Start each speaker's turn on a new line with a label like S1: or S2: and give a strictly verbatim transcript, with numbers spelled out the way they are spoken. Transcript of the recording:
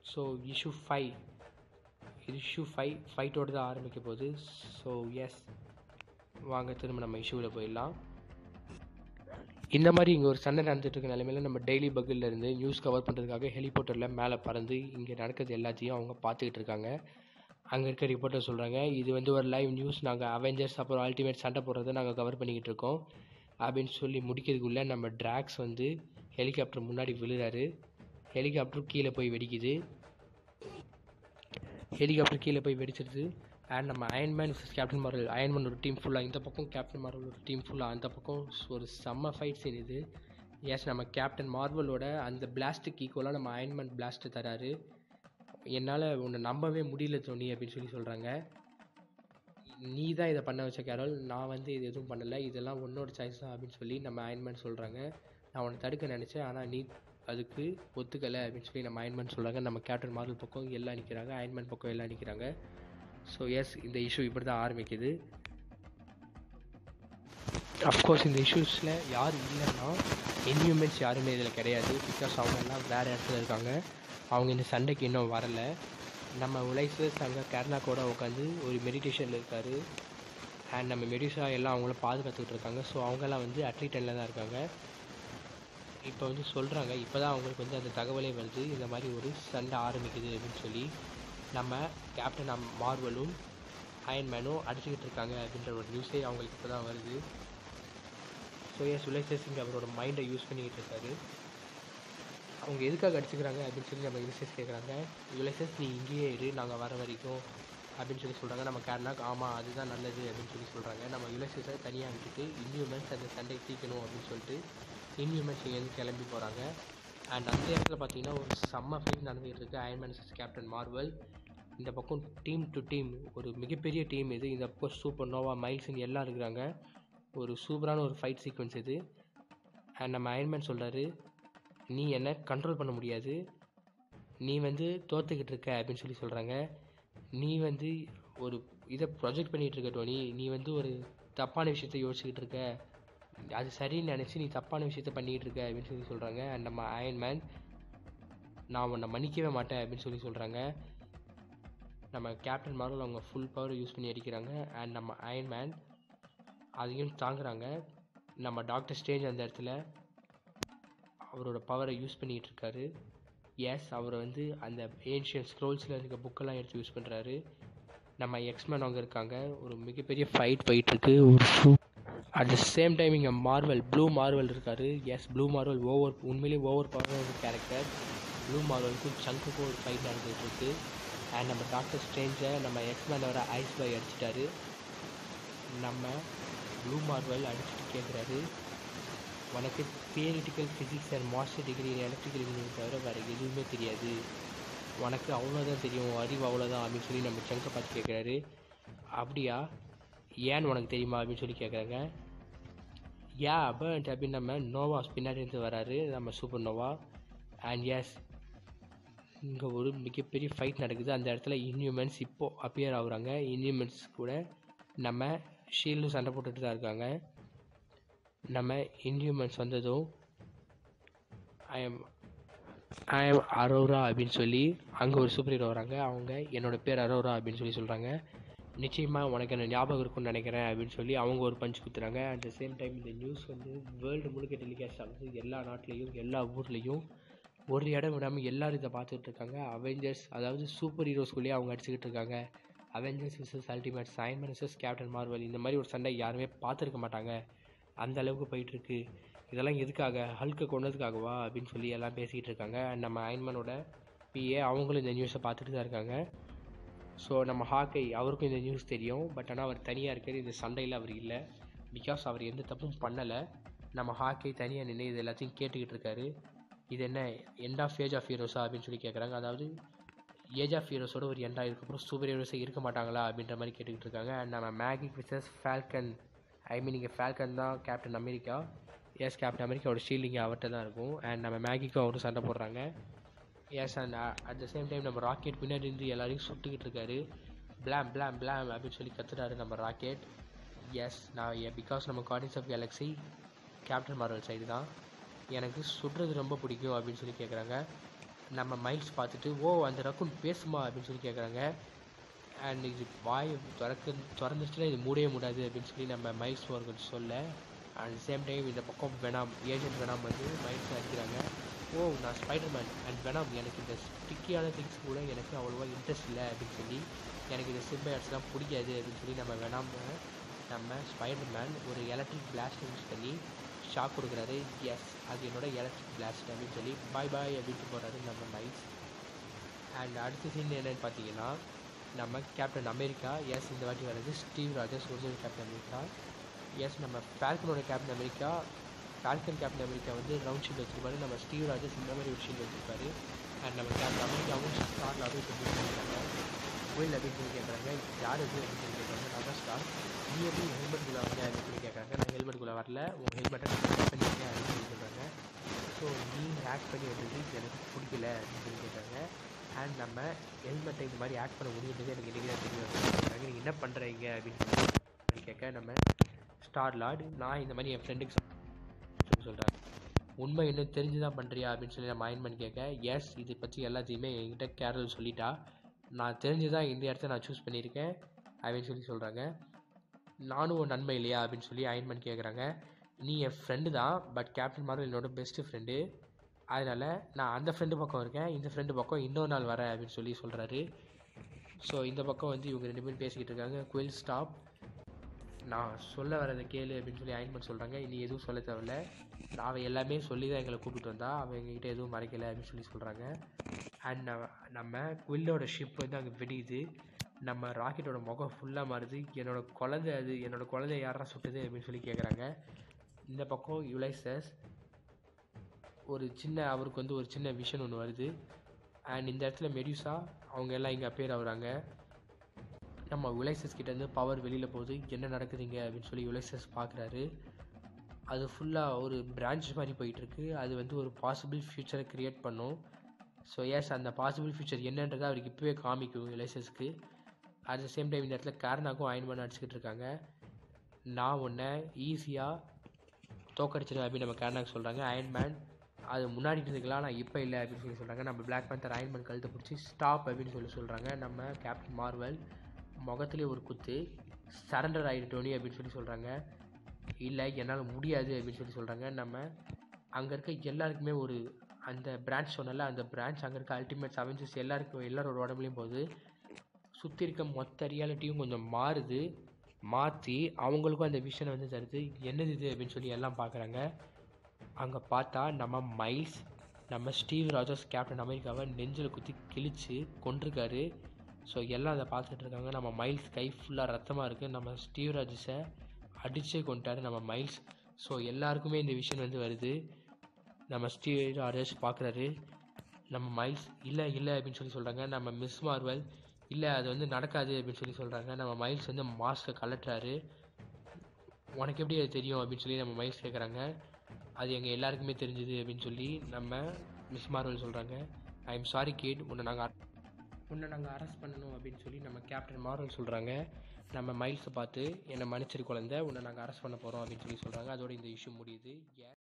S1: So issue five issue five ஃபைட்டோடு தான் ஆரம்பிக்க போகுது. ஸோ எஸ், வாங்க திரும்ப நம்ம இஷ்யூவில் போயிடலாம். இந்த மாதிரி இங்கே ஒரு சண்டை நடந்துட்டு இருக்க நிலைமையில் நம்ம டெய்லி பக்கில் இருந்து நியூஸ் கவர் பண்ணுறதுக்காக ஹெலிகாப்டரில் மேலே பறந்து இங்கே நடக்கிறது எல்லாத்தையும் அவங்க பார்த்துக்கிட்டு இருக்காங்க. அங்கே இருக்க ரிப்போர்ட்டர் சொல்கிறாங்க, இது வந்து ஒரு லைவ் நியூஸ், நாங்கள் அவெஞ்சர்ஸ் அப்புறம் அல்டிமேட் சண்டை போடுறதை நாங்கள் கவர் பண்ணிக்கிட்டு இருக்கோம் அப்படின்னு சொல்லி முடிக்கிறதுக்குள்ளே நம்ம ட்ராக்ஸ் வந்து ஹெலிகாப்டர் முன்னாடி விழுறாரு. ஹெலிகாப்டர் கீழே போய் வெடிக்குது. ஹெலிகாப்டர் கீழே போய் வெடிச்சிருது. அண்ட் நம்ம அயன்மேன் கேப்டன் மார்வல், அயன்மேன் ஒரு டீம் ஃபுல்லாக இந்த பக்கம், கேப்டன் மார்வல் ஒரு டீம் ஃபுல்லாக அந்த பக்கம். ஒரு செம்ம ஃபைட் சீன் இது. எஸ், நம்ம கேப்டன் மார்வலோட அந்த பிளாஸ்ட்டுக்கு ஈக்குவலாக நம்ம அயன்மேன் பிளாஸ்ட்டு தராரு. என்னால் உன்னை நம்பவே முடியல தோனி அப்படின்னு சொல்லி சொல்கிறாங்க. நீ தான் இதை பண்ண வச்ச கேரல், நான் வந்து இது எதுவும் பண்ணலை, இதெல்லாம் உன்னோட சாய்ஸ் தான் அப்படின்னு சொல்லி நம்ம அயன்மேன் சொல்கிறாங்க. நான் உன்னை தடுக்க நினச்சேன், ஆனால் நீ அதுக்கு ஒத்துக்கலை அப்படின்னு சொல்லி நம்ம அயன்மேன் சொல்கிறாங்க. நம்ம கேப்டன் மார்வல் பக்கம் எல்லாம் நிற்கிறாங்க, அயன்மேன் பக்கம் எல்லாம் நிற்கிறாங்க. ஸோ எஸ், இந்த இஷ்யூ இப்படி தான் ஆரம்பிக்குது. அஃப்கோர்ஸ் இந்த இஷ்யூஸில் யார் இல்லைன்னா இன்ஹியூமன்ஸ் யாருமே இதில் கிடையாது. பிகாஸ் அவங்க எல்லாம் வேறு இடத்துல இருக்காங்க, அவங்க இந்த சண்டைக்கு இன்னும் வரலை. நம்ம உலைசஸ் அங்கே கேரளா கூட உட்காந்து ஒரு மெடிடேஷனில் இருக்கார். அண்ட் நம்ம மெடிசா எல்லாம் அவங்கள பாதுகாத்துக்கிட்டு இருக்காங்க. ஸோ அவங்கெல்லாம் வந்து அட்லீட்டனில் தான் இருக்காங்க. இப்போ வந்து சொல்கிறாங்க, இப்போ தான் அவங்களுக்கு வந்து அந்த தகவலே வருது, இந்த மாதிரி ஒரு சண்டை ஆரம்பிக்குது அப்படின்னு சொல்லி. நம்ம கேப்டன் மார்வலும் அயன்மேனும் அடிச்சுக்கிட்டு இருக்காங்க அப்படின்ற ஒரு நியூஸே அவங்களுக்கு இப்போ தான் வருது. ஸோ எஸ், யுலைசஸ் இங்கே அவரோட மைண்டை யூஸ் பண்ணிக்கிட்டு இருக்காரு. அவங்க எதுக்காக அடிச்சுக்கிறாங்க அப்படின்னு சொல்லி நம்ம யுலைசஸ் கேட்குறாங்க. யுலைசஸ் நீ இங்கேயே இரு, நாங்கள் வர வரைக்கும் அப்படின்னு சொல்லி சொல்கிறாங்க. நம்ம கேரளாக்கு ஆமாம் அதுதான் நல்லது அப்படின்னு சொல்லி சொல்கிறாங்க. நம்ம யுலைசஸை தனியாக விட்டுட்டு இன்ஹியூமன்ஸ் அந்த சண்டையை தீக்கணும் அப்படின்னு சொல்லிட்டு இன்ஹியூமன்ஸ் இங்கேருந்து கிளம்பி போகிறாங்க. அண்ட் அந்த இடத்துல பார்த்தீங்கன்னா ஒரு செம்ம ஃபைட் நடந்துகிட்டு இருக்குது. Iron Man versus Captain Marvel. இந்த பக்கம் டீம் டு டீம் ஒரு மிகப்பெரிய டீம் இது. இந்த பக்கம் சூப்பர் நோவா, மைல்ஸ்ன்னு எல்லாம் இருக்கிறாங்க. ஒரு சூப்பரான ஒரு ஃபைட் சீக்வன்ஸ் இது. அண்ட் நம்ம அயன்மேன் சொல்கிறாரு, நீ என்னை கண்ட்ரோல் பண்ண முடியாது, நீ வந்து தோற்றுக்கிட்டு இருக்க அப்படின்னு சொல்லி சொல்கிறாங்க. நீ வந்து ஒரு இதை ப்ரொஜெக்ட் பண்ணிகிட்டு இருக்க டோனி, நீ வந்து ஒரு தப்பான விஷயத்த யோசிச்சுக்கிட்டு இருக்க, அது சரின்னு நினச்சி நீ தப்பான விஷயத்த பண்ணிக்கிட்டு இருக்க அப்படின்னு சொல்லி சொல்கிறாங்க. அண்ட் நம்ம அயன்மேன், நான் உன்னை மன்னிக்கவே மாட்டேன் அப்படின்னு சொல்லி சொல்கிறாங்க. நம்ம கேப்டன் மார்வல் அவங்க ஃபுல் பவர் யூஸ் பண்ணி அடிக்கிறாங்க. அண்ட் நம்ம அயன்மேன் அதையும் தாங்குறாங்க. நம்ம டாக்டர் ஸ்ட்ரேஞ்ச் அந்த இடத்துல அவரோட பவரை யூஸ் பண்ணிகிட்டு இருக்காரு. எஸ், அவர் வந்து அந்த ஏன்ஷியன் ஸ்க்ரோல்ஸில் இருக்க புக்கெல்லாம் எடுத்து யூஸ் பண்ணுறாரு. நம்ம எக்ஸ்மேன் அவங்க இருக்காங்க. ஒரு மிகப்பெரிய ஃபைட் போயிட்டுருக்கு. ஒரு அட் த சேம் டைம் இங்கே மார்வல், ப்ளூ மார்வல் இருக்கார். எஸ், ப்ளூ மார்வல் ஓவர், உண்மையிலேயே ஓவர் பவரான ஒரு கேரக்டர். ப்ளூ மார்வலுக்கும் சங்குக்கும் ஒரு ஃபைட் நடந்துகிட்டு இருக்கு. அண்ட் நம்ம டாக்டர் ஸ்ட்ரேஞ்சை நம்ம எக்ஸ்மேன் வர ஐஸ் பாய் அடிச்சிட்டாரு. நம்ம ப்ளூ மார்வல் அடிச்சுட்டு கேட்குறாரு, உனக்கு theoretical physics and master degree electrical engineering தவிர வேறு எதுவுமே தெரியாது, உனக்கு அவ்வளோதான் தெரியும், அறிவு அவ்வளோதான் அப்படின்னு சொல்லி நம்ம சங்கை பார்த்து கேட்குறாரு. அப்படியா, ஏன்னு உனக்கு தெரியுமா அப்படின்னு சொல்லி கேட்குறாங்க. யா பட் அப்படின்னு நம்ம நோவா பின்னாடி இருந்து வராரு, நம்ம சூப்பர் நோவா. அண்ட் எஸ், இங்கே ஒரு மிகப்பெரிய ஃபைட் நடக்குது. அந்த இடத்துல இன்ஹியூமன்ஸ் இப்போது அப்பியர் ஆகுறாங்க. இன்ஹியூமன்ஸ் கூட நம்ம ஷீல்டும் சண்டை போட்டுட்டு தான் இருக்காங்க. நம்ம இன்ஹியூமன்ஸ் வந்ததும் I am I am Aurora அப்படின்னு சொல்லி அங்கே ஒரு சூப்பர் ஹீரோ வராங்க. அவங்க என்னோட பேர் அரோரா அப்படின்னு சொல்லி சொல்கிறாங்க. நிச்சயமாக உனக்கு என்ன ஞாபகம் இருக்குன்னு நினைக்கிறேன் அப்படின்னு சொல்லி அவங்க ஒரு பஞ்ச் குத்துறாங்க. அட் த சேம் டைம் இந்த நியூஸ் வந்து வேர்ல்டு முழுக்க டெலிகாஸ்ட் ஆகுது. எல்லா நாட்டிலையும் எல்லா ஊர்லேயும் ஒரு இடம் விடாமல் எல்லோரும் இதை பார்த்துக்கிட்டு இருக்காங்க. அவெஞ்சர்ஸ், அதாவது சூப்பர் ஹீரோஸ்குள்ளேயே அவங்க அடிச்சுக்கிட்டு இருக்காங்க. Avengers versus ultimate, Iron Man versus Captain Marvel, இந்த மாதிரி ஒரு சண்டை யாருமே பார்த்துருக்க மாட்டாங்க. அந்த அளவுக்கு போயிட்டுருக்கு. இதெல்லாம் எதுக்காக, ஹல்கை கொண்டதுக்காகவா அப்படின்னு சொல்லி எல்லாம் பேசிக்கிட்டு இருக்காங்க. அண்ட் நம்ம அயன்மேனோட பிஏ அவங்களும் இந்த நியூஸை பார்த்துட்டு தான் இருக்காங்க. ஸோ நம்ம ஹாக்கை, அவருக்கும் இந்த நியூஸ் தெரியும். பட் ஆனால் அவர் தனியாக இருக்கார், இந்த சண்டையில் அவர் இல்லை. பிகாஸ் அவர் எந்த தப்பும் பண்ணலை. நம்ம ஹாக்கை தனியாக நின்று இது எல்லாத்தையும் கேட்டுக்கிட்டு இருக்காரு. இது என்ன எண்ட் ஆஃப் ஏஜ் ஆஃப் ஹீரோஸா அப்படின்னு சொல்லி கேட்குறாங்க. அதாவது ஏஜ் ஆஃப் ஹீரோஸோட ஒரு எண்ட் ஆகிருக்கப்புறம் சூப்பர் ஹீரோஸே இருக்க மாட்டாங்களா அப்படின்ற மாதிரி கேட்டுக்கிட்டு இருக்காங்க. அண்ட் நம்ம மேகிக் விசஸ் ஃபால்கன், ஐ மீன் இங்கே ஃபால்கன் தான் கேப்டன் அமெரிக்கா. எஸ், கேப்டன் அமெரிக்காவோட ஷீல்டு இங்கே அவர்கிட்ட தான் இருக்கும். அண்ட் நம்ம மேகிக்கும் அவரும் சண்டை போடுறாங்க. Yes, and at the same time நம்ம ராக்கெட் பின்னாடி இருந்து எல்லாரையும் சுட்டுக்கிட்டு இருக்காரு. பிளாம் பிளாம் பிளாம் அப்படின்னு சொல்லி கத்துறாரு நம்ம ராக்கெட். எஸ், நான் பிகாஸ் நம்ம Guardians of Galaxy captain Marvel side தான், எனக்கு சுடுறது ரொம்ப பிடிக்கும் அப்படின்னு சொல்லி கேட்குறாங்க. நம்ம மைல்ஸ் பார்த்துட்டு ஓ அந்த ரக்குன் பேசுமா அப்படின்னு சொல்லி கேட்குறாங்க. அண்ட் இது வாய் திறக்க திறந்துச்சுன்னா இது மூடவே முடியாது அப்படின்னு சொல்லி நம்ம மைல்ஸ் அவர்கள் சொல்ல, அண்ட் சேம் டைம் இந்த பக்கம் வெனாம் ஏஜென்ட் வெனாம் வந்து மைல்ஸ் அடிக்கிறாங்க. ஓ நான் ஸ்பைடர்மேன் அண்ட் வெனாம், எனக்கு இந்த ஸ்டிக்கியான திங்ஸ் கூட எனக்கு அவ்வளோவா இன்ட்ரெஸ்ட் இல்லை அப்படின்னு சொல்லி, எனக்கு இந்த சிம்பைட்ஸ்லாம் பிடிக்காது அப்படின்னு சொல்லி நம்ம வெனாம் நம்ம ஸ்பைடர்மேன் ஒரு எலக்ட்ரிக் பிளாஸ்ட் யூஸ் பண்ணி ஷாக் கொடுக்குறாரு. எஸ் அது என்னோட எலக்ட்ரிக் பிளாஸ்ட் அப்படின்னு சொல்லி பாய் பாய் அப்படின்ட்டு போகிறாரு நம்ம மைல்ஸ். அண்ட் அடுத்த சீன் என்னென்னு பார்த்தீங்கன்னா, நம்ம கேப்டன் அமெரிக்கா, எஸ் இந்த வாட்டி வர்றது Steve Rogers original captain America. Yes நம்ம ஃபால்கனோட captain America, Falcon captain America வந்து ரவுண்ட் ஷீல்டு வச்சுருப்பாரு. நம்ம ஸ்டீவ் ராஜர்ஸ் இந்த மாதிரி ஒரு ஷீல்டு வச்சுருப்பாரு. அண்ட் நம்ம கேப்டன் அமெரிக்காவும் ஸ்டார் லாடும் இப்போ பண்ணியிருக்காங்க. கோயில் அப்படின்னு சொல்லி கேட்குறாங்க, யார் இது அப்படின்னு சொல்லி கேட்குறாங்க. நம்ம ஸ்டார், நீ எப்படி ஹெல்மெட்டுக்குள்ளே வந்த அப்படின்னு சொல்லி கேட்குறாங்க. நான் ஹெல்மெட்டுக்குள்ளே வரல, உங்கள் ஹெல்மெட்டை நான் ஹேக் பண்ணியிருக்கேன் அப்படின்னு சொல்லி சொல்கிறாங்க. ஸோ நீ ஹேக் பண்ணி வந்தது எனக்கு பிடிக்கல அப்படின்னு சொல்லி கேட்குறாங்க. அண்ட் நம்ம ஹெல்மெட்டை இந்த மாதிரி ஆக்ட் பண்ண முடியுன்றது எனக்கு இன்றைக்கி தான் தெரியும் அப்படின்னு சொல்கிறாங்க. நீங்கள் என்ன பண்ணுறீங்க அப்படின்னு சொல்லி கேட்க, நம்ம ஸ்டார் லார்டு நான் இந்த மாதிரி என் ஃப்ரெண்டுக்கு சொல்லி சொல்கிறாங்க. உண்மை இன்னும் தெரிஞ்சு தான் பண்ணுறியா அப்படின்னு சொல்லி நம்ம அயன் பண்ணி கேட்க, எஸ் இதை பற்றி எல்லாத்தையுமே என்கிட்ட கேரல் சொல்லிட்டா, நான் தெரிஞ்சு தான் இந்த இடத்த நான் சூஸ் பண்ணியிருக்கேன் அப்படின்னு சொல்லி சொல்கிறாங்க. நானும் ஒரு நன்மை இல்லையா அப்படின்னு சொல்லி அயன் பண்ணி கேட்குறாங்க. நீ என் ஃப்ரெண்டு தான், பட் கேப்டன் மார்வல் என்னோட பெஸ்ட்டு ஃப்ரெண்டு, அதனால் நான் அந்த ஃப்ரெண்டு பக்கம் இருக்கேன், இந்த ஃப்ரெண்டு பக்கம் இன்னொரு நாள் வரேன் அப்படின்னு சொல்லி சொல்கிறாரு. ஸோ இந்த பக்கம் வந்து இவங்க ரெண்டு பேரும் பேசிக்கிட்டு இருக்காங்க. குயில் ஸ்டாப், நான் சொல்ல வரதை கேளு அப்படின்னு சொல்லி அயன்மெண்ட் சொல்கிறாங்க. இனி எதுவும் சொல்ல தேவையில்ல, அவன் எல்லாமே சொல்லி தான் எங்களை கூப்பிட்டு வந்தா, அவன் எங்ககிட்ட எதுவும் மறைக்கலை அப்படின்னு சொல்லி சொல்கிறாங்க. அண்ட் நம்ம குயிலோட ஷிப் வந்து அங்கே வெடியுது. நம்ம ராக்கெட்டோட முகம் ஃபுல்லாக மாறுது. என்னோடய குழந்தை அது என்னோடய குழந்தை யாரா சுட்டுது அப்படின்னு சொல்லி கேட்குறாங்க. இந்த பக்கம் யுலைசஸ் ஒரு சின்ன அவருக்கு வந்து ஒரு சின்ன விஷன் ஒன்று வருது. அண்ட் இந்த இடத்துல மெடியூசா அவங்க எல்லாம் இங்கே அப்பேர் ஆகுறாங்க. நம்ம யுலைசஸ் கிட்டேருந்து பவர் வெளியில் போகுது. என்ன நடக்குதுங்க அப்படின்னு சொல்லி யுலைசஸ் பார்க்குறாரு. அது ஃபுல்லாக ஒரு பிரான்ச் மாதிரி போயிட்டுருக்கு. அது வந்து ஒரு பாசிபிள் ஃப்யூச்சரை க்ரியேட் பண்ணும். ஸோ எஸ் அந்த பாசிபிள் ஃப்யூச்சர் என்னன்றதை அவருக்கு இப்போவே காமிக்கும் யுலைசஸ்க்கு. அட் த சேம் டைம் இந்த இடத்துல கார்னாக்கும் அயன்மேன் அடிச்சுக்கிட்டு இருக்காங்க. நான் ஒன்றை ஈஸியாக தோக்கடிச்சிடுவேன் அப்படின்னு நம்ம கார்னாக்கு சொல்கிறாங்க. அயன்மேன் அது முன்னாடி இருந்துக்கலாம், நான் இப்போ இல்லை அப்படின்னு சொல்லி சொல்கிறாங்க. நம்ம பிளாக் பேந்தர் அயன்மேன் கழுத்தை பிடிச்சி ஸ்டாப் அப்படின்னு சொல்லி சொல்கிறாங்க. நம்ம கேப்டன் மார்வல் முகத்துலேயே ஒரு குத்து, சரண்டர் ஆகிட்டோனி அப்படின்னு சொல்லி சொல்கிறாங்க. இல்லை என்னால் முடியாது அப்படின்னு சொல்லி சொல்கிறாங்க. நம்ம அங்கே இருக்க எல்லாருக்குமே ஒரு அந்த பிரான்ச் சொன்னால அந்த பிரான்ச் அங்கே இருக்க அல்டிமேட்ஸ் அவெஞ்சர்ஸ் எல்லாருக்கும் எல்லாரோட உடம்புலையும் போகுது. சுற்றி இருக்க மொத்த ரியாலிட்டியும் கொஞ்சம் மாறுது. மாற்றி அவங்களுக்கும் அந்த விஷனை வந்து தருது. என்னது இது அப்படின்னு சொல்லி எல்லாம் பார்க்குறாங்க. அங்கே பார்த்தா நம்ம மைல்ஸ் நம்ம ஸ்டீவ் ராஜர்ஸ் கேப்டன் அமெரிக்காவை நெஞ்சில் குத்தி கிழிச்சு கொண்டிருக்காரு. ஸோ எல்லாம் அதை பார்த்துட்டு இருக்காங்க. நம்ம மைல்ஸ் கை ஃபுல்லாக ரத்தமாக இருக்குது. நம்ம ஸ்டீவ் ராஜர்ஸை அடிச்சே கொண்டாரு நம்ம மைல்ஸ். ஸோ எல்லாருக்குமே இந்த விஷயம் வந்து வருது. நம்ம ஸ்டீவ் ராஜர்ஸ் பார்க்குறாரு. நம்ம மைல்ஸ் இல்லை இல்லை அப்படின்னு சொல்லி சொல்கிறாங்க. நம்ம மிஸ் மார்வல் இல்லை அது வந்து நடக்காது அப்படின்னு சொல்லி சொல்கிறாங்க. நம்ம மைல்ஸ் வந்து மாஸ்க்கை கலட்டுறாரு. உனக்கு எப்படி அது தெரியும் அப்படின்னு சொல்லி நம்ம மைல்ஸ் கேட்குறாங்க. அது எங்கள் எல்லாருக்குமே தெரிஞ்சுது அப்படின்னு சொல்லி நம்ம மிஸ் மார்வல் சொல்கிறாங்க. ஐ எம் சாரி கிட், உன்னை நாங்கள் உன்னை நாங்கள் அரெஸ்ட் பண்ணணும் அப்படின்னு சொல்லி நம்ம கேப்டன் மார்வல் சொல்கிறாங்க. நம்ம மைல்ஸை பார்த்து என்னை மன்னிச்சிரு குழந்தை, உன்னை நாங்கள் அரெஸ்ட் பண்ண போகிறோம் அப்படின்னு சொல்லி சொல்கிறாங்க. அதோட இந்த இஷ்யூ முடியுது.